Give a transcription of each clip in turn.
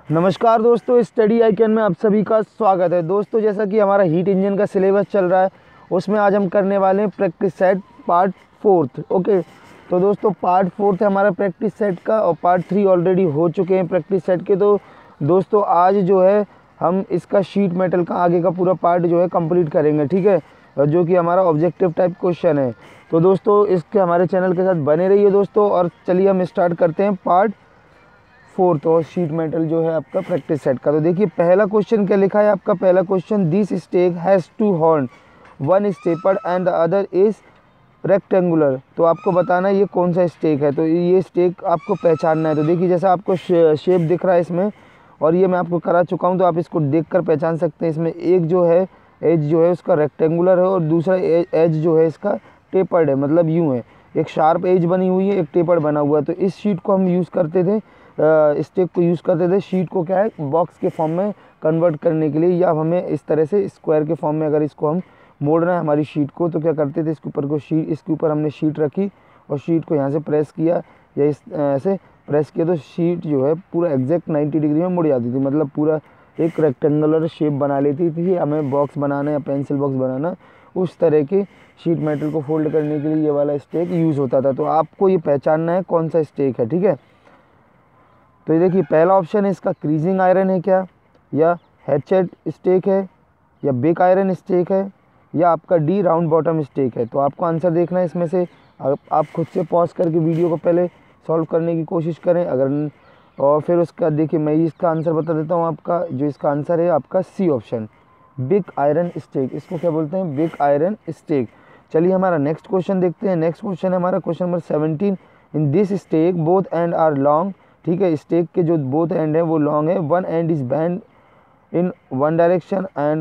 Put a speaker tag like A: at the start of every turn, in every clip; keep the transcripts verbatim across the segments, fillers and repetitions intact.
A: नमस्कार दोस्तों, study icon में आप सभी का स्वागत है। दोस्तों, जैसा कि हमारा हीट इंजन का सिलेबस चल रहा है, उसमें आज हम करने वाले हैं practice set part fourth. Okay, तो दोस्तों पार्ट फोर्थ है हमारा प्रैक्टिस सेट का, और पार्ट थ्री ऑलरेडी हो चुके हैं प्रैक्टिस सेट के। तो दोस्तों आज जो है हम इसका शीट मेटल का आगे का पूरा पार्ट जो है कंप्लीट करेंगे, ठीक है, जो कि हमारा ऑब्जेक्टिव टाइप क्वेश्चन है। तो दोस्तों इसके हमारे चैनल के साथ बने रहिए दोस्तों, और चलिए हम स्टार्ट करते हैं पार्ट फोर्थ और शीट मेटल जो है आपका प्रैक्टिस सेट का। तो देखिए पहला क्वेश्चन क्या लिखा है आपका। पहला question, this stake has two horn, one is tapered and the other is rectangular. तो आपको बताना है ये कौन सा स्टेक है। तो ये स्टेक आपको पहचानना है। तो देखिए जैसा आपको शेप दिख रहा है इसमें, और ये मैं आपको करा चुका हूँ, तो आप इसको देख कर पहचान सकते हैं। इसमें एक जो है एज जो है उसका रेक्टेंगुलर है, और दूसरा एज जो है इसका टेपर्ड है, मतलब यूँ है, एक शार्प एज बनी हुई है, एक टेपर्ड बना हुआ है। तो इस शीट को हम यूज़ करते थे, स्टेक को यूज़ करते थे शीट को क्या है बॉक्स के फॉर्म में कन्वर्ट करने के लिए, या हमें इस तरह से स्क्वायर के फॉर्म में अगर इसको हम मोड़ना है हमारी शीट को, तो क्या करते थे, इसके ऊपर को शीट इसके ऊपर हमने शीट रखी और शीट को यहाँ से प्रेस किया, या इस ऐसे प्रेस किया, तो शीट जो है पूरा एग्जैक्ट नाइन्टी डिग्री में मुड़ जाती थी, मतलब पूरा एक रेक्टेंगुलर शेप बना लेती थी। हमें बॉक्स बनाना या पेंसिल बॉक्स बनाना, उस तरह के शीट मेटल को फोल्ड करने के लिए ये वाला स्टेक यूज़ होता था। तो आपको ये पहचानना है कौन सा स्टेक है, ठीक है। तो ये देखिए पहला ऑप्शन है इसका क्रीजिंग आयरन है क्या, या हैचेट स्टेक है, या बेक आयरन स्टेक है, या आपका डी राउंड बॉटम स्टेक है। तो आपको आंसर देखना है इसमें से। आप खुद से पॉज करके वीडियो को पहले सॉल्व करने की कोशिश करें, अगर और फिर उसका देखिए मैं इसका आंसर बता देता हूँ। आपका जो इसका आंसर है आपका C option, big iron stake. इसको क्या बोलते हैं, बिग आयरन स्टेक। चलिए हमारा नेक्स्ट क्वेश्चन देखते हैं। नेक्स्ट क्वेश्चन है हमारा question number seventeen, in this stake both end are long. ठीक है, स्टेक के जो बोथ एंड है वो लॉन्ग है, one end is bent in one direction and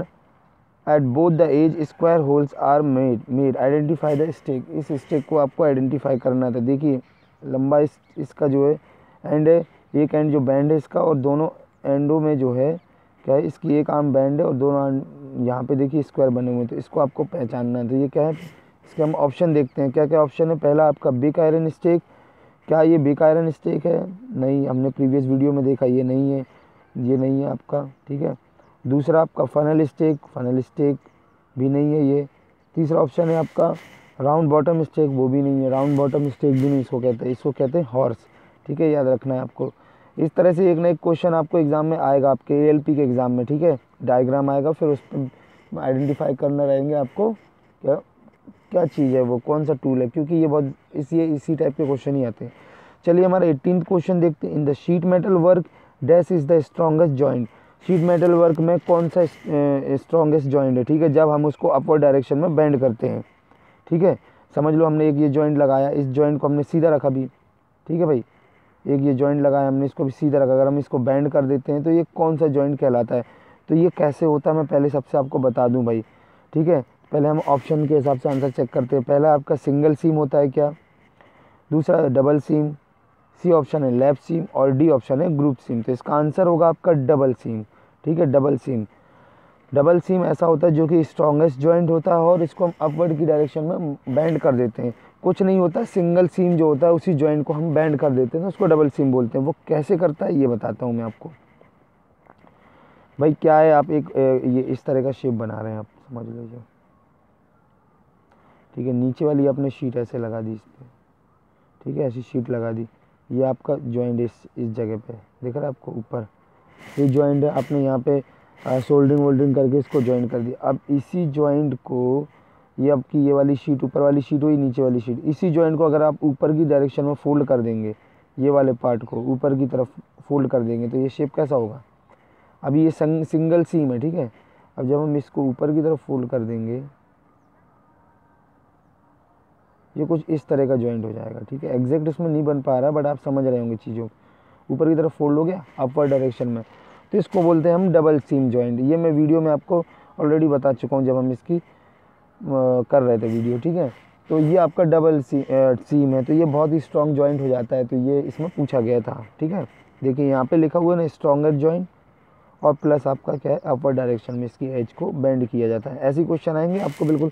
A: at both the edge square holes are made made identify the stake. इस stake को आपको आइडेंटिफाई करना था। देखिए लंबा इस, इसका जो है एंड है, एक एंड जो बैंड है इसका, और दोनों एंडों में जो है क्या है, इसकी एक आर्म बैंड है और दोनों यहाँ पे देखिए स्क्वायर बने हुए हैं। तो इसको आपको पहचानना है। तो ये क्या है, इसके हम ऑप्शन देखते हैं क्या क्या ऑप्शन है। पहला आपका बिग आयरन स्टेक। क्या ये बिग आयरन स्टेक है? नहीं, हमने प्रीवियस वीडियो में देखा ये नहीं है, ये नहीं है आपका, ठीक है। दूसरा आपका फनल स्टेक, फनल स्टेक भी नहीं है ये। तीसरा ऑप्शन है आपका राउंड बॉटम स्टेक, वो भी नहीं है, राउंड बॉटम स्टेक भी नहीं इसको कहते हैं, इसको कहते हैं हॉर्स, ठीक है, याद रखना है आपको। इस तरह से एक ना एक क्वेश्चन आपको एग्जाम में आएगा, आपके ए एल पी के एग्ज़ाम में, ठीक है। डायग्राम आएगा, फिर उस पर आइडेंटिफाई करना रहेंगे आपको क्या क्या चीज़ है वो, कौन सा टूल है, क्योंकि ये बहुत इसी इसी टाइप के क्वेश्चन ही आते हैं। चलिए हमारा एटीन क्वेश्चन देखते हैं। In the sheet metal work dash is the strongest joint. Sheet metal work में कौन सा स्ट्रॉन्गेस्ट जॉइंट है, ठीक है, जब हम उसको अपवर्ड डायरेक्शन में बेंड करते हैं, ठीक है। समझ लो हमने एक ये जॉइंट लगाया, इस जॉइंट को हमने सीधा रखा भी, ठीक है भाई, एक ये जॉइंट लगाया हमने, इसको भी सीधा रखा, अगर हम इसको बेंड कर देते हैं तो ये कौन सा जॉइंट कहलाता है। तो ये कैसे होता है मैं पहले सबसे आपको बता दूं भाई, ठीक है। पहले हम ऑप्शन के हिसाब से आंसर चेक करते हैं। पहला आपका सिंगल सीम होता है क्या, दूसरा डबल सीम, सी ऑप्शन है लैप सीम, और डी ऑप्शन है ग्रुप सीम। तो इसका आंसर होगा आपका डबल सीम, ठीक है, डबल सीम। डबल सीम ऐसा होता है जो कि स्ट्रॉन्गेस्ट जॉइंट होता है, और इसको हम अपवर्ड की डायरेक्शन में बैंड कर देते हैं। कुछ नहीं होता, सिंगल सीम जो होता है उसी जॉइंट को हम बैंड कर देते हैं, तो उसको डबल सीम बोलते हैं। वो कैसे करता है ये बताता हूँ मैं आपको। भाई क्या है, आप एक ये इस तरह का शेप बना रहे हैं, आप समझ लीजिए, ठीक है। नीचे वाली आपने शीट ऐसे लगा दी इस पर, ठीक है, ऐसी शीट लगा दी। ये आपका जॉइंट इस इस जगह पे दिख रहा है आपको, ऊपर ये जॉइंट है, आपने यहाँ पे सोल्डरिंग वोल्डरिंग करके इसको जॉइंट कर दिया। अब इसी जॉइंट को, ये आपकी ये वाली शीट ऊपर वाली शीट हुई, नीचे वाली शीट, इसी जॉइंट को अगर आप ऊपर की डायरेक्शन में फोल्ड कर देंगे, ये वाले पार्ट को ऊपर की तरफ फोल्ड कर देंगे, तो ये शेप कैसा होगा। अभी ये सिंगल सीम है, ठीक है। अब जब हम इसको ऊपर की तरफ फोल्ड कर देंगे, ये कुछ इस तरह का जॉइंट हो जाएगा, ठीक है। एग्जैक्ट उसमें नहीं बन पा रहा, बट आप समझ रहे होंगे चीज़ों। ऊपर की तरफ फोल्ड हो गया अपवर्ड डायरेक्शन में, तो इसको बोलते हैं हम डबल सीम जॉइंट। ये मैं वीडियो में आपको ऑलरेडी बता चुका हूँ जब हम इसकी कर रहे थे वीडियो, ठीक है। तो ये आपका डबल सी, सीम है, तो ये बहुत ही स्ट्रॉन्ग जॉइंट हो जाता है। तो ये इसमें पूछा गया था, ठीक है। देखिए यहाँ पे लिखा हुआ है ना, स्ट्रॉन्गर जॉइंट, और प्लस आपका क्या है, अपवर्ड डायरेक्शन में इसकी एज को बेंड किया जाता है। ऐसे क्वेश्चन आएंगे, आपको बिल्कुल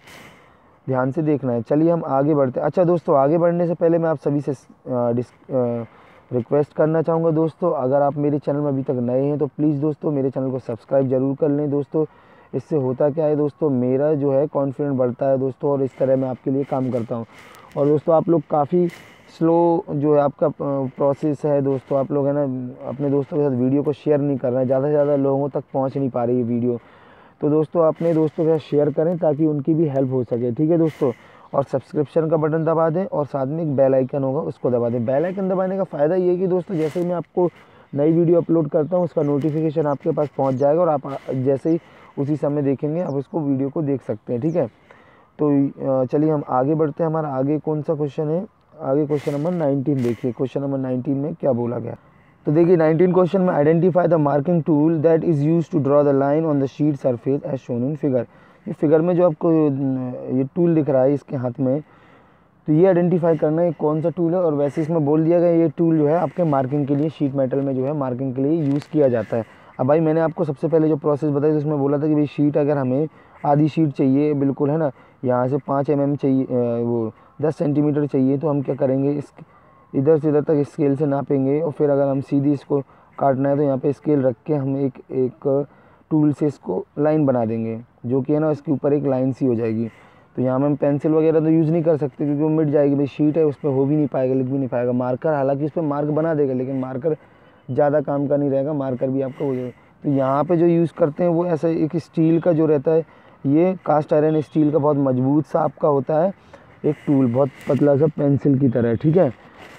A: ध्यान से देखना है। चलिए हम आगे बढ़ते हैं। अच्छा दोस्तों, आगे बढ़ने से पहले मैं आप सभी से रिक्वेस्ट करना चाहूँगा दोस्तों, अगर आप मेरे चैनल में अभी तक नए हैं तो प्लीज़ दोस्तों मेरे चैनल को सब्सक्राइब ज़रूर कर लें दोस्तों। इससे होता क्या है दोस्तों, मेरा जो है कॉन्फिडेंस बढ़ता है दोस्तों, और इस तरह मैं आपके लिए काम करता हूँ। और दोस्तों आप लोग काफ़ी स्लो जो है आपका प्रोसेस है दोस्तों, आप लोग है ना अपने दोस्तों के साथ वीडियो को शेयर नहीं कर रहे हैं, ज़्यादा से ज़्यादा लोगों तक पहुँच नहीं पा रही है वीडियो। तो दोस्तों अपने दोस्तों के साथ शेयर करें ताकि उनकी भी हेल्प हो सके, ठीक है दोस्तों। और सब्सक्रिप्शन का बटन दबा दें और साथ में एक बेल आइकन होगा उसको दबा दें। बेल आइकन दबाने का फ़ायदा ये है कि दोस्तों जैसे ही मैं आपको नई वीडियो अपलोड करता हूँ उसका नोटिफिकेशन आपके पास पहुँच जाएगा, और आप जैसे ही उसी समय देखेंगे आप उसको वीडियो को देख सकते हैं, ठीक है। तो चलिए हम आगे बढ़ते हैं। हमारा आगे कौन सा क्वेश्चन है, आगे क्वेश्चन नंबर नाइनटीन देखिए। क्वेश्चन नंबर नाइनटीन में क्या बोला गया, तो देखिए नाइनटीन क्वेश्चन में identify the marking tool that is use to draw the line on the sheet surface as shown in figure. ये फिगर में जो आपको ये टूल दिख रहा है इसके हाथ में, तो ये आइडेंटिफाई करना है कौन सा टूल है। और वैसे इसमें बोल दिया गया ये टूल जो है आपके मार्किंग के लिए, शीट मेटल में जो है मार्किंग के लिए यूज़ किया जाता है। अब भाई मैंने आपको सबसे पहले जो प्रोसेस बताई तो उसमें बोला था कि भाई शीट अगर हमें आधी शीट चाहिए बिल्कुल है ना, यहाँ से पाँच एम एम चाहिए, वो दस सेंटीमीटर चाहिए, तो हम क्या करेंगे, इस इधर से इधर तक स्केल से नापेंगे, और फिर अगर हम सीधी इसको काटना है तो यहाँ पे स्केल रख के हम एक एक टूल से इसको लाइन बना देंगे, जो कि है ना इसके ऊपर एक लाइन सी हो जाएगी। तो यहाँ में हम पेंसिल वगैरह तो यूज़ नहीं कर सकते क्योंकि वो मिट जाएगी, भाई शीट है उस पर हो भी नहीं पाएगा, लिख भी नहीं पाएगा। मार्कर हालांकि इस पर मार्क बना देगा, लेकिन मार्कर ज़्यादा काम का नहीं रहेगा, मार्कर भी आपका हो जाएगा। तो यहाँ पे जो यूज़ करते हैं वो ऐसा एक स्टील का जो रहता है, ये कास्ट आयरन स्टील का बहुत मजबूत सा आपका होता है एक टूल, बहुत पतला सा पेंसिल की तरह, ठीक है,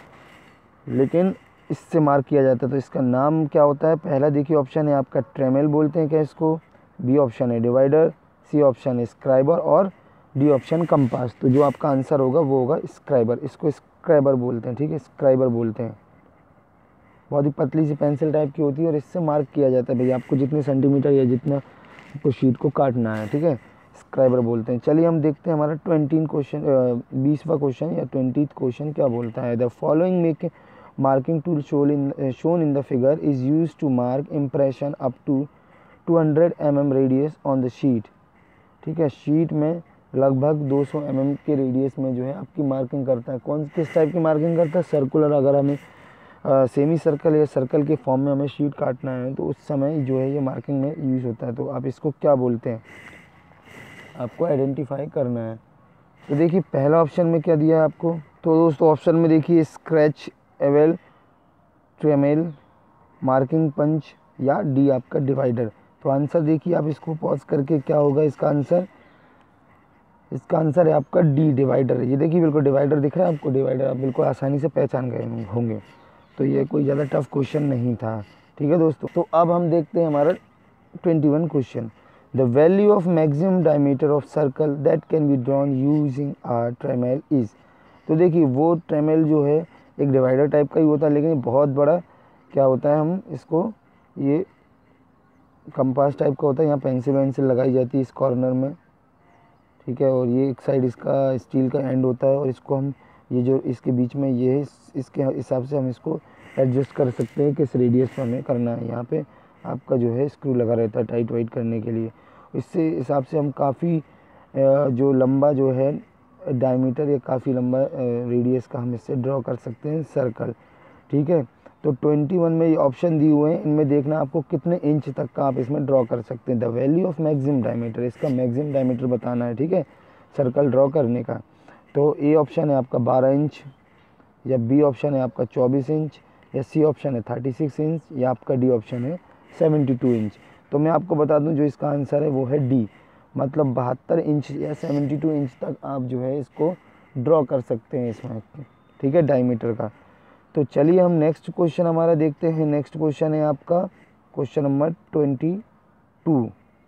A: लेकिन इससे मार्क किया जाता है। तो इसका नाम क्या होता है, पहला देखिए ऑप्शन है आपका ट्रेमेल बोलते हैं क्या इसको, बी ऑप्शन है डिवाइडर, सी ऑप्शन है स्क्राइबर, और डी ऑप्शन कंपास। तो जो आपका आंसर होगा वो होगा स्क्राइबर, इसको स्क्राइबर बोलते हैं, ठीक है, स्क्राइबर बोलते हैं। बहुत ही पतली सी पेंसिल टाइप की होती है और इससे मार्क किया जाता है भाई आपको जितने सेंटीमीटर या जितना आपको शीट को काटना है, ठीक है, स्क्राइबर बोलते हैं। चलिए हम देखते हैं हमारा ट्वेंटी क्वेश्चन, बीसवा क्वेश्चन या ट्वेंटी क्वेश्चन क्या बोलता है। The following make marking tool shown in shown in the figure is use to mark impression up to two hundred M M radius on the sheet, ठीक है, sheet में लगभग दो सौ एम एम के रेडियस में जो है आपकी मार्किंग करता है। कौन किस टाइप की मार्किंग करता है, सर्कुलर, अगर हमें सेमी सर्कल या सर्कल के फॉर्म में हमें शीट काटना है तो उस समय जो है ये मार्किंग में यूज़ होता है। तो आप इसको क्या बोलते हैं, आपको आइडेंटिफाई करना है। तो देखिए पहला ऑप्शन में क्या दिया है आपको, तो दोस्तों ऑप्शन में देखिए scratch awl, trammel, marking punch, या डी आपका डिवाइडर। तो आंसर देखिए आप इसको पॉज करके, क्या होगा इसका आंसर, इसका आंसर है आपका डी डिवाइडर। ये देखिए बिल्कुल डिवाइडर दिख रहा है आपको, डिवाइडर आप बिल्कुल आसानी से पहचान गए होंगे। तो ये कोई ज़्यादा टफ क्वेश्चन नहीं था, ठीक है दोस्तों। तो अब हम देखते हैं हमारा twenty one question. The value of maximum diameter of circle that can be drawn using a trammel is. तो देखिए वो ट्रेमेल जो है एक डिवाइडर टाइप का ही होता है, लेकिन बहुत बड़ा क्या होता है, हम इसको ये कंपास टाइप का होता है, यहाँ पेंसिल वेंसिल लगाई जाती है इस कॉर्नर में, ठीक है, और ये एक साइड इसका स्टील का एंड होता है, और इसको हम ये जो इसके बीच में ये है, इसके हिसाब से हम इसको एडजस्ट कर सकते हैं किस रेडियस में हमें करना है। यहाँ पे आपका जो है स्क्रू लगा रहता है टाइट वाइट करने के लिए। इससे हिसाब से हम काफ़ी जो लंबा जो है डायमीटर या काफ़ी लंबा रेडियस का हम इससे ड्रॉ कर सकते हैं सर्कल, ठीक है। तो ट्वेंटी वन में ये ऑप्शन दिए हुए हैं, इनमें देखना आपको कितने इंच तक का आप इसमें ड्रॉ कर सकते हैं। The value of maximum diameter, इसका मैक्सिमम डायमीटर बताना है, ठीक है, सर्कल ड्रॉ करने का। तो ए ऑप्शन है आपका बारह इंच, या बी ऑप्शन है आपका चौबीस इंच, या सी ऑप्शन है छत्तीस इंच, या आपका डी ऑप्शन है बहत्तर इंच। तो मैं आपको बता दूं जो इसका आंसर है वो है डी, मतलब बहत्तर इंच या बहत्तर इंच तक आप जो है इसको ड्रॉ कर सकते हैं इसमें, ठीक है, डायमीटर का। तो चलिए हम नेक्स्ट क्वेश्चन हमारा देखते हैं। नेक्स्ट क्वेश्चन है आपका क्वेश्चन नंबर ट्वेंटी टू।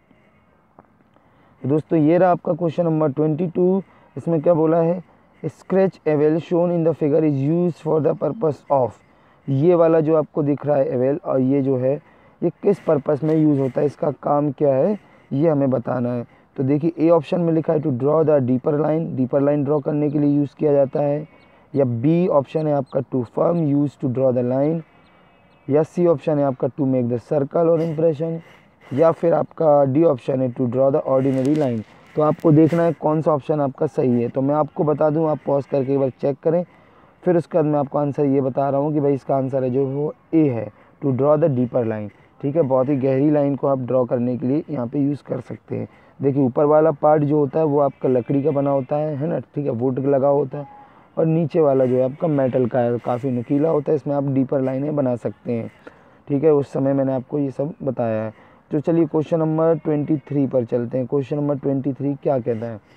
A: दोस्तों ये रहा आपका क्वेश्चन नंबर ट्वेंटी टू। इसमें क्या बोला है, scratch awl shown in the figure is use for the purpose of. ये वाला जो आपको दिख रहा है एवेल, और ये जो है ये किस पर्पस में यूज़ होता है, इसका काम क्या है, ये हमें बताना है। तो देखिए ए ऑप्शन में लिखा है to draw the deeper line, deeper line draw करने के लिए यूज़ किया जाता है, या बी ऑप्शन है आपका to firm use to draw the line, या सी ऑप्शन है आपका टू मेक द सर्कल और इम्प्रेशन, या फिर आपका डी ऑप्शन है to draw the ordinary line. तो आपको देखना है कौन सा ऑप्शन आपका सही है। तो मैं आपको बता दूं, आप पॉज करके एक बार चेक करें, फिर उसके बाद मैं आपको आंसर ये बता रहा हूँ कि भाई इसका आंसर है जो वो ए है, to draw the deeper line. ठीक है, बहुत ही गहरी लाइन को आप ड्रॉ करने के लिए यहाँ पे यूज़ कर सकते हैं। देखिए ऊपर वाला पार्ट जो होता है वो आपका लकड़ी का बना होता है है ना, ठीक है, वुड लगा होता है, और नीचे वाला जो है आपका मेटल का है, काफ़ी नुकीला होता है, इसमें आप डीपर लाइनें बना सकते हैं। ठीक है, उस समय मैंने आपको ये सब बताया है। तो चलिए क्वेश्चन नंबर ट्वेंटी थ्री पर चलते हैं। क्वेश्चन नंबर ट्वेंटी थ्री क्या कहता है?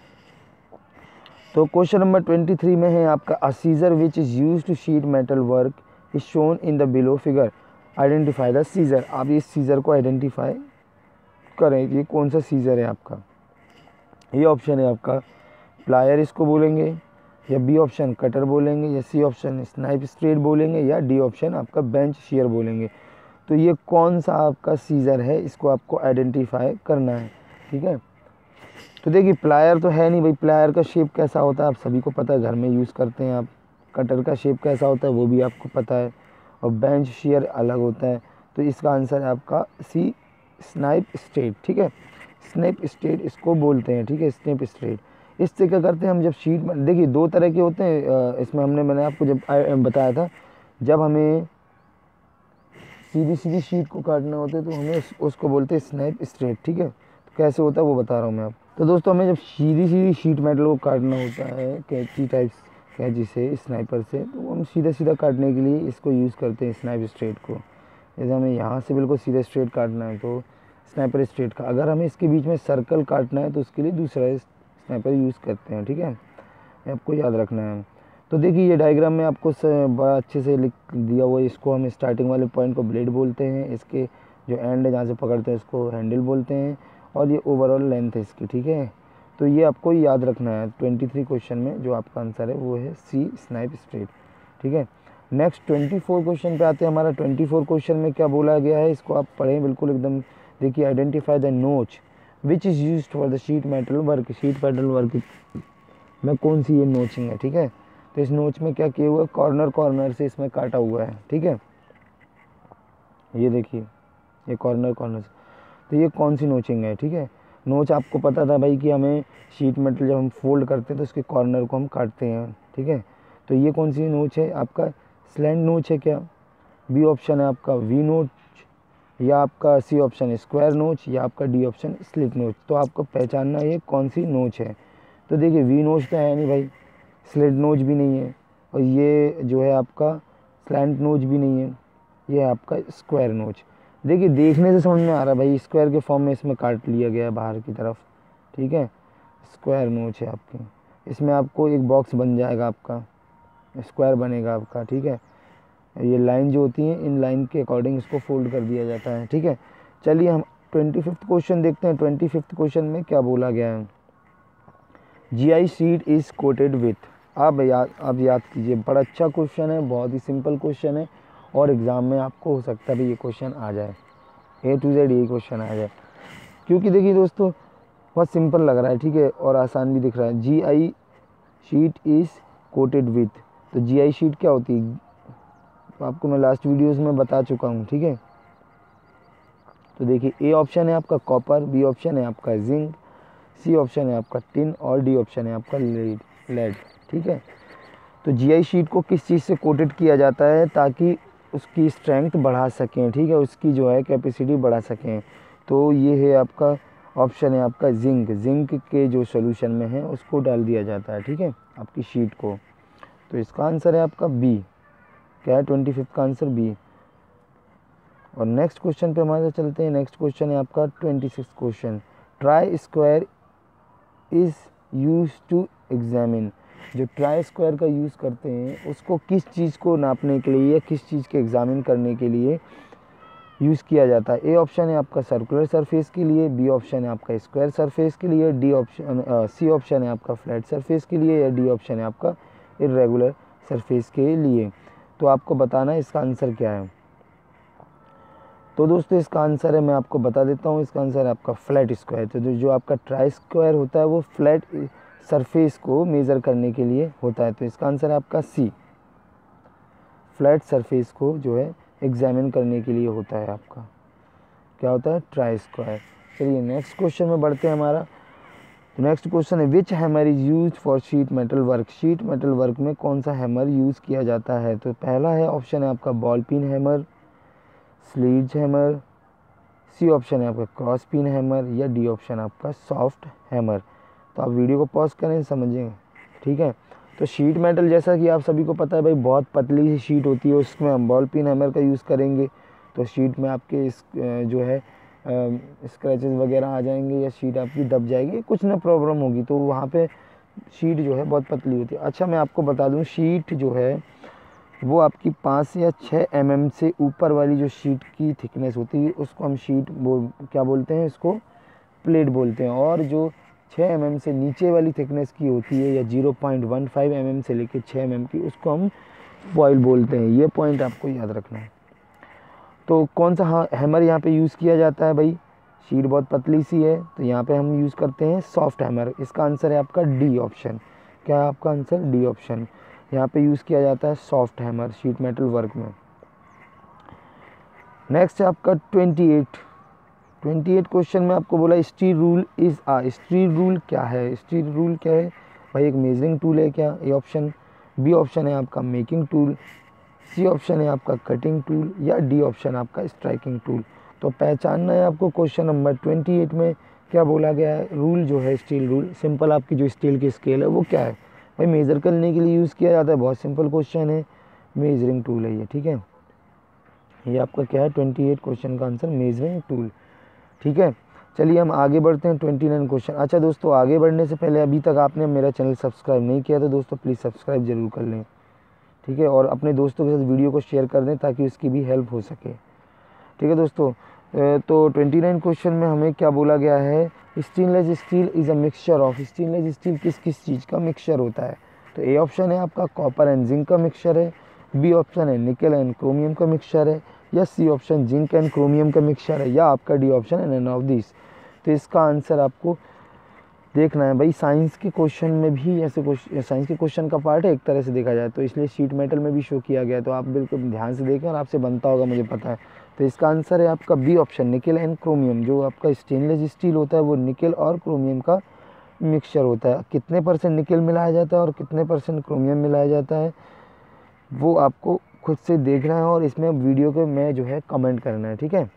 A: तो क्वेश्चन नंबर ट्वेंटी थ्री में है आपका, a scissor which is use to sheet metal work is shown in the below figure, identify the scissor. आप इस सीजर को आइडेंटिफाई करें, ये कौन सा सीजर है आपका। ये ऑप्शन है आपका प्लायर इसको बोलेंगे, या बी ऑप्शन कटर बोलेंगे, या सी ऑप्शन स्नाइप स्ट्रेट बोलेंगे, या डी ऑप्शन आपका बेंच शेयर बोलेंगे। तो ये कौन सा आपका सीजर है, इसको आपको आइडेंटिफाई करना है। ठीक है, तो देखिए प्लायर तो है नहीं भाई, प्लायर का शेप कैसा होता है आप सभी को पता है, घर में यूज़ करते हैं आप। कटर का शेप कैसा होता है वो भी आपको पता है, और बेंच शेयर अलग होता है। तो इसका आंसर है आपका सी, स्नाइप स्ट्रेट। ठीक है, स्नैप स्ट्रेट इसको बोलते हैं। ठीक है, स्नैप स्ट्रेट। इससे क्या करते हैं हम, जब शीट में देखिए दो तरह के होते हैं, इसमें हमने मैंने आपको जब बताया था, जब हमें सीधी सीधी शीट को काटना होता है तो हमें उस, उसको बोलते हैं स्नैप स्ट्रेट। ठीक है, तो कैसे होता है वो बता रहा हूँ मैं आप। तो दोस्तों हमें जब सीधी सीधी शीट मेटल को काटना होता है कैंची टाइप कैंची से, स्नाइपर से, तो हम सीधा सीधा काटने के लिए इसको यूज़ करते हैं स्नैप स्ट्रेट को। जैसे हमें यहाँ से बिल्कुल सीधा स्ट्रेट काटना है तो स्नाइपर स्ट्रेट का, अगर हमें इसके बीच में सर्कल काटना है तो उसके लिए दूसरा स्नाइपर यूज़ करते हैं। ठीक है, आपको याद रखना है। तो देखिए ये डायग्राम में आपको बड़ा अच्छे से लिख दिया हुआ है, इसको हम स्टार्टिंग वाले पॉइंट को ब्लेड बोलते हैं, इसके जो एंड है जहाँ से पकड़ते हैं उसको हैंडल बोलते हैं, और ये ओवरऑल लेंथ है इसकी। ठीक है, तो ये आपको याद रखना है। ट्वेंटी थ्री क्वेश्चन में जो आपका आंसर है वो है सी, स्नाइप स्ट्रेट। ठीक है, नेक्स्ट ट्वेंटी फोर क्वेश्चन पे आते हैं। हमारा ट्वेंटी फोर क्वेश्चन में क्या बोला गया है, इसको आप पढ़ें बिल्कुल एकदम। देखिए, identify the notch which is use for the sheet metal work. Sheet metal work में कौन सी ये नोचिंग है। ठीक है, तो इस नोच में क्या किया हुआ है, कॉर्नर कॉर्नर से इसमें काटा हुआ है। ठीक है, ये देखिए ये कॉर्नर कॉर्नर से, तो ये कौन सी नोचिंग है। ठीक है, नोच आपको पता था भाई कि हमें शीट मेटल जब हम फोल्ड करते हैं तो उसके कॉर्नर को हम काटते हैं। ठीक है, तो ये कौन सी नोच है, आपका स्लैंट नोच है क्या। बी ऑप्शन है आपका वी नोच, या आपका सी ऑप्शन है स्क्वायर नोच, या आपका डी ऑप्शन स्लिप नोच। तो आपको पहचानना ये कौन सी नोच है। तो देखिए वी नोच तो है नहीं भाई, स्लिट नोच भी नहीं है, और ये जो है आपका स्लैंट नोच भी नहीं है, ये है आपका स्क्वायर नोच। देखिए देखने से समझ में आ रहा है भाई, स्क्वायर के फॉर्म में इसमें काट लिया गया है बाहर की तरफ। ठीक है, स्क्वायर नोच है आपकी, इसमें आपको एक बॉक्स बन जाएगा, आपका स्क्वायर बनेगा आपका। ठीक है, ये लाइन जो होती है इन लाइन के अकॉर्डिंग इसको फोल्ड कर दिया जाता है। ठीक है, चलिए हम ट्वेंटी फिफ्थ क्वेश्चन देखते हैं। ट्वेंटी फिफ्थ क्वेश्चन में क्या बोला गया है, G I sheet is coated with. आप याद आप याद कीजिए, बड़ा अच्छा क्वेश्चन है, बहुत ही सिंपल क्वेश्चन है, और एग्ज़ाम में आपको हो सकता है भी ये क्वेश्चन आ जाए, ए टू जेड ये क्वेश्चन आ जाए, क्योंकि देखिए दोस्तों बहुत सिंपल लग रहा है। ठीक है, और आसान भी दिख रहा है। G I sheet is coated with, तो जी आई शीट क्या होती है, तो आपको मैं लास्ट वीडियोज़ में बता चुका हूँ। ठीक है, तो देखिए ए ऑप्शन है आपका कॉपर, बी ऑप्शन है आपका जिंक, सी ऑप्शन है आपका टिन, और डी ऑप्शन है आपका लेड लेड ठीक है, तो जी आई शीट को किस चीज़ से कोटेड किया जाता है ताकि उसकी स्ट्रेंथ बढ़ा सकें। ठीक है, उसकी जो है कैपेसिटी बढ़ा सकें। तो ये है आपका ऑप्शन है आपका जिंक। जिंक के जो सोल्यूशन में है उसको डाल दिया जाता है। ठीक है, आपकी शीट को। तो इसका आंसर है आपका बी। क्या है ट्वेंटी फिफ्थ का आंसर बी। और नेक्स्ट क्वेश्चन पे हमारे चलते हैं। नेक्स्ट क्वेश्चन है आपका twenty six question, try square is use to examine. जो ट्राई स्क्वायर का यूज़ करते हैं उसको किस चीज़ को नापने के लिए या किस चीज़ के एग्जामिन करने के लिए यूज़ किया जाता है। ए ऑप्शन है आपका सर्कुलर सरफेस के लिए, बी ऑप्शन है आपका स्क्वायर सरफेस के लिए, डी ऑप्शन सी ऑप्शन है आपका फ्लैट सरफेस के लिए, या डी ऑप्शन है आपका इरेगुलर सरफेस के लिए। तो आपको बताना है इसका आंसर क्या है। तो दोस्तों इसका आंसर है, मैं आपको बता देता हूँ, इसका आंसर है आपका फ्लैट स्क्वायर। तो जो जो आपका ट्राई स्क्वायर होता है वो फ्लैट सरफेस को मेज़र करने के लिए होता है। तो इसका आंसर है आपका सी, फ्लैट सरफेस को जो है एग्जामिन करने के लिए होता है आपका, क्या होता है ट्राई स्क्वायर। चलिए नेक्स्ट क्वेश्चन में बढ़ते हैं हमारा। नेक्स्ट क्वेश्चन है which hammer is use for sheet metal work. Sheet metal work में कौन सा हैमर यूज़ किया जाता है। तो पहला है ऑप्शन है आपका ball pin hammer, sledge hammer, C option है आपका क्रॉस पिन हैमर, या डी ऑप्शन आपका सॉफ्ट हैमर। तो आप वीडियो को पॉज करें समझें, ठीक है। तो शीट मेटल जैसा कि आप सभी को पता है भाई बहुत पतली सी शीट होती है, उसमें हम बॉल पिन हैमर का यूज़ करेंगे तो शीट में आपके इस जो है स्क्रैचेस वगैरह आ जाएंगे या शीट आपकी दब जाएगी, कुछ ना प्रॉब्लम होगी, तो वहाँ पे शीट जो है बहुत पतली होती है। अच्छा मैं आपको बता दूँ शीट जो है वो आपकी पाँच या छः एम एम से ऊपर वाली जो शीट की थिकनेस होती है उसको हम शीट बोल क्या बोलते हैं, इसको प्लेट बोलते हैं। और जो छः एम एम से नीचे वाली थिकनेस की होती है या zero point one five M M से लेकर छः एम एम की, उसको हम फॉइल बोलते हैं। ये पॉइंट आपको याद रखना है। तो कौन सा हाँ हैमर यहाँ पे यूज़ किया जाता है भाई, शीट बहुत पतली सी है तो यहाँ पे हम यूज़ करते हैं सॉफ्ट हैमर। इसका आंसर है आपका डी ऑप्शन। क्या है आपका आंसर, डी ऑप्शन। यहाँ पे यूज़ किया जाता है soft hammer sheet metal work में। नेक्स्ट है आपका twenty eight twenty eight question में आपको बोला steel rule is a. Steel rule क्या है, स्टील रूल क्या है भाई, एक मेजरिंग टूल है क्या, ए ऑप्शन। बी ऑप्शन है आपका मेकिंग टूल, सी ऑप्शन है आपका कटिंग टूल, या डी ऑप्शन आपका स्ट्राइकिंग टूल। तो पहचानना है आपको क्वेश्चन नंबर ट्वेंटी एट में क्या बोला गया है। रूल जो है स्टील रूल, सिंपल आपकी जो स्टील की स्केल है वो क्या है भाई, मेज़र करने के लिए यूज़ किया जाता है। बहुत सिंपल क्वेश्चन है, मेजरिंग टूल है ये, ठीक है। ये आपका क्या है ट्वेंटी एट क्वेश्चन का आंसर मेजरिंग टूल, ठीक है। चलिए हम आगे बढ़ते हैं ट्वेंटी नाइन क्वेश्चन। अच्छा दोस्तों आगे बढ़ने से पहले अभी तक आपने मेरा चैनल सब्सक्राइब नहीं किया तो दोस्तों प्लीज़ सब्सक्राइब जरूर कर लें, ठीक है। और अपने दोस्तों के साथ वीडियो को शेयर कर दें ताकि उसकी भी हेल्प हो सके, ठीक है दोस्तों। तो ट्वेंटी नाइन क्वेश्चन में हमें क्या बोला गया है, stainless steel is a mixture of. Stainless steel किस किस चीज़ का मिक्सचर होता है। तो ए ऑप्शन है आपका कॉपर एंड जिंक का मिक्सचर है, बी ऑप्शन है निकल एंड क्रोमियम का मिक्सचर है, या C option zinc and chromium का मिक्सचर है, या आपका डी ऑप्शन है नन ऑफ दिस। तो इसका आंसर आपको देखना है भाई। साइंस के क्वेश्चन में भी ऐसे क्वेश्चन, साइंस के क्वेश्चन का पार्ट है एक तरह से देखा जाए तो, इसलिए शीट मेटल में भी शो किया गया, तो आप बिल्कुल ध्यान से देखें और आपसे बनता होगा मुझे पता है। तो इसका आंसर है आपका B option nickel and chromium. जो आपका स्टेनलेस स्टील होता है वो निकल और क्रोमियम का मिक्सचर होता है। कितने परसेंट निकल मिलाया जाता है और कितने परसेंट क्रोमियम मिलाया जाता है वो आपको खुद से देखना है और इसमें वीडियो के में जो है कमेंट करना है, ठीक है।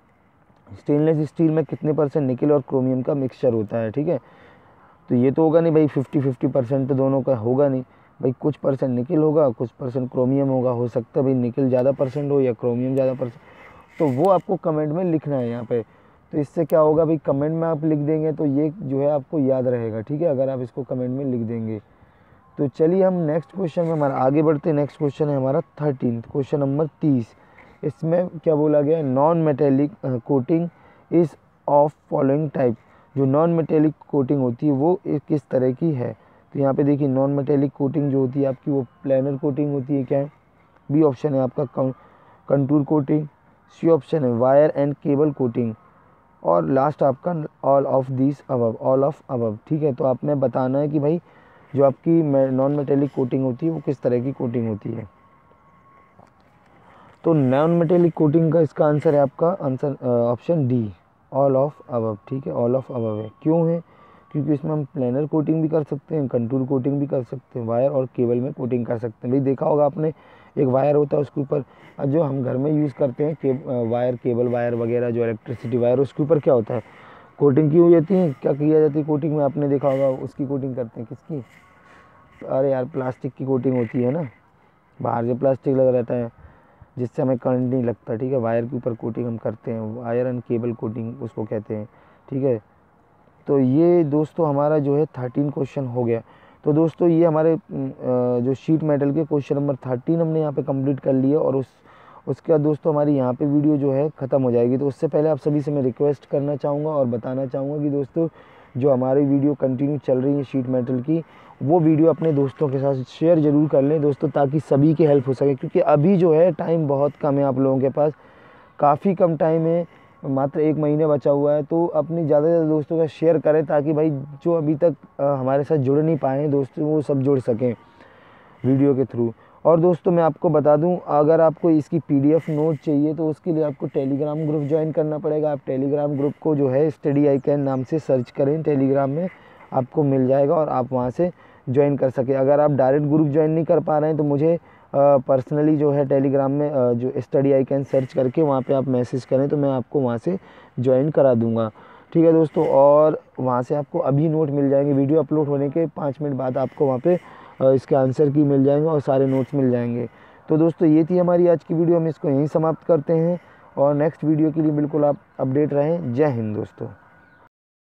A: स्टेनलेस स्टील में कितने परसेंट निकल और क्रोमियम का मिक्सचर होता है, ठीक है। तो ये तो होगा नहीं भाई फिफ्टी फिफ्टी परसेंट तो दोनों का होगा नहीं भाई, कुछ परसेंट निकल होगा कुछ परसेंट क्रोमियम होगा। हो सकता है भाई निकल ज़्यादा परसेंट हो या क्रोमियम ज़्यादा परसेंट, तो वो आपको कमेंट में लिखना है यहाँ पे। तो इससे क्या होगा भाई, कमेंट में आप लिख देंगे तो ये जो है आपको याद रहेगा, ठीक है, अगर आप इसको कमेंट में लिख देंगे। तो चलिए हम नेक्स्ट क्वेश्चन में हमारा आगे बढ़ते हैं। नेक्स्ट क्वेश्चन है हमारा थर्टीन क्वेश्चन नंबर तीस। इसमें क्या बोला गया है, non metallic coating is of following type. जो नॉन मेटेलिक कोटिंग होती है वो किस तरह की है। तो यहाँ पे देखिए नॉन मेटेलिक कोटिंग जो होती है आपकी वो प्लानर कोटिंग होती है क्या है। बी ऑप्शन है आपका कंटूर कोटिंग, सी ऑप्शन है वायर एंड केबल कोटिंग, और लास्ट आपका all of this above, all of above, ठीक है। तो आपने बताना है कि भाई जो आपकी नॉन मेटेलिक कोटिंग होती है वो किस तरह की कोटिंग होती है। तो नॉन मेटेलिक कोटिंग का इसका आंसर है आपका answer option D, all of above, ठीक है, ऑल ऑफ अबव है। क्यों है, क्योंकि इसमें हम प्लेनर कोटिंग भी कर सकते हैं, कंटूर कोटिंग भी कर सकते हैं, वायर और केबल में कोटिंग कर सकते हैं। भाई देखा होगा आपने एक वायर होता है उसके ऊपर जो हम घर में यूज़ करते हैं के, वायर केबल वायर वगैरह जो इलेक्ट्रिसिटी वायर, उसके ऊपर क्या होता है कोटिंग की हो जाती है। क्या किया जाती है कोटिंग में, आपने देखा होगा उसकी कोटिंग करते हैं किसकी, अरे यार प्लास्टिक की कोटिंग होती है ना, बाहर से प्लास्टिक लगा रहता है जिससे हमें करंट नहीं लगता, ठीक है। वायर के ऊपर कोटिंग हम करते हैं, वायर एंड केबल कोटिंग उसको कहते हैं, ठीक है। तो ये दोस्तों हमारा जो है थर्टीन क्वेश्चन हो गया। तो दोस्तों ये हमारे जो शीट मेटल के क्वेश्चन नंबर थर्टीन हमने यहाँ पे कंप्लीट कर लिए, और उस उसके बाद दोस्तों हमारी यहाँ पे वीडियो जो है ख़त्म हो जाएगी। तो उससे पहले आप सभी से मैं रिक्वेस्ट करना चाहूँगा और बताना चाहूँगा कि दोस्तों जो हमारी वीडियो कंटिन्यू चल रही है शीट मेटल की, वो वीडियो अपने दोस्तों के साथ शेयर ज़रूर कर लें दोस्तों, ताकि सभी की हेल्प हो सके। क्योंकि अभी जो है टाइम बहुत कम है, आप लोगों के पास काफ़ी कम टाइम है, मात्र एक महीने बचा हुआ है। तो अपनी ज़्यादा से ज़्यादा दोस्तों का शेयर करें ताकि भाई जो अभी तक हमारे साथ जुड़ नहीं पाए हैं दोस्तों वो सब जुड़ सकें वीडियो के थ्रू। और दोस्तों मैं आपको बता दूं, अगर आपको इसकी पीडीएफ नोट चाहिए तो उसके लिए आपको टेलीग्राम ग्रुप ज्वाइन करना पड़ेगा। आप टेलीग्राम ग्रुप को जो है स्टडी आइकन नाम से सर्च करें टेलीग्राम में, आपको मिल जाएगा और आप वहाँ से ज्वाइन कर सके। अगर आप डायरेक्ट ग्रुप ज्वाइन नहीं कर पा रहे हैं तो मुझे पर्सनली जो है टेलीग्राम में uh, जो स्टडी आई कैन सर्च करके वहाँ पे आप मैसेज करें तो मैं आपको वहाँ से ज्वाइन करा दूँगा। ठीक है दोस्तों, और वहाँ से आपको अभी नोट मिल जाएंगे, वीडियो अपलोड होने के पाँच मिनट बाद आपको वहाँ पे uh, इसके आंसर की मिल जाएंगे और सारे नोट्स मिल जाएंगे। तो दोस्तों ये थी हमारी आज की वीडियो, हम इसको यहीं समाप्त करते हैं और नेक्स्ट वीडियो के लिए बिल्कुल आप अपडेट रहें। जय हिंद दोस्तों।